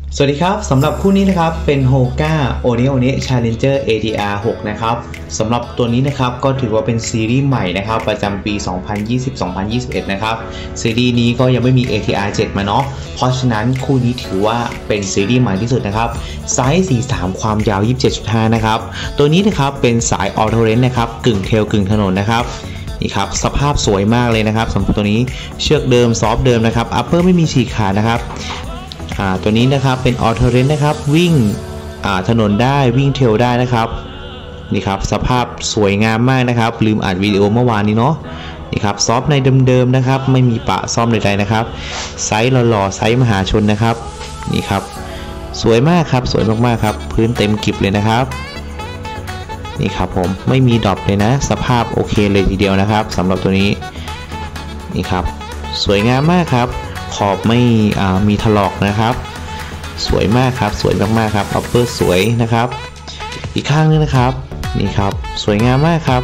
สวัสดีครับสำหรับคู่นี้นะครับเป็น Hoka One Challenger ATR 6 นะครับสำหรับตัวนี้นะครับก็ถือว่าเป็นซีรีส์ใหม่นะครับประจำปี 2020-2021 นะครับซีรีส์นี้ก็ยังไม่มี ATR 7 มาเนาะเพราะฉะนั้นคู่นี้ถือว่าเป็นซีรีส์ใหม่ที่สุดนะครับไซส์43ความยาว 27.5 นะครับตัวนี้นะครับเป็นสาย All Terrain นะครับกึ่งเทรลกึ่งถนนนะครับนี่ครับสภาพสวยมากเลยนะครับสำหรับตัวนี้เชือกเดิมซอฟต์เดิมนะครับอัปเปอร์ไม่มีฉีกขาดนะครับตัวนี้นะครับเป็นออเทอร์เรนนะครับวิ่งถนนได้วิ่งเทรลได้นะครับนี่ครับสภาพสวยงามมากนะครับลืมอัดวิดีโอเมื่อวานนี้เนาะนี่ครับซอฟในเดิมๆนะครับไม่มีปะซ่อมใดๆนะครับไซส์หล่อๆไซส์มหาชนนะครับนี่ครับสวยมากครับสวยมากๆครับพื้นเต็มกริบเลยนะครับนี่ครับผมไม่มีดรอปเลยนะสภาพโอเคเลยทีเดียวนะครับสำหรับตัวนี้นี่ครับสวยงามมากครับขอบไม่มีถลอกนะครับสวยมากครับสวยมากๆครับอัปเปอร์สวยนะครับอีกข้างนึงนะครับนี่ครับสวยงามมากครับ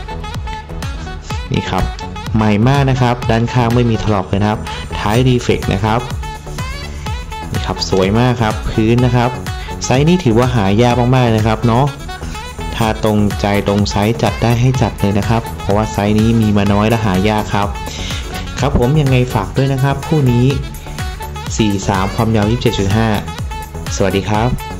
นี่ครับใหม่มากนะครับด้านข้างไม่มีถลอกเลยนะครับท้ายรีเฟกนะครับนี่ครับสวยมากครับพื้นนะครับไซส์นี้ถือว่าหายากมากๆนะครับเนาะถ้าตรงใจตรงไซส์จัดได้ให้จัดเลยนะครับเพราะว่าไซส์นี้มีมาน้อยและหายากครับครับผมยังไงฝากด้วยนะครับคู่นี้43ความยาว 27.5 สวัสดีครับ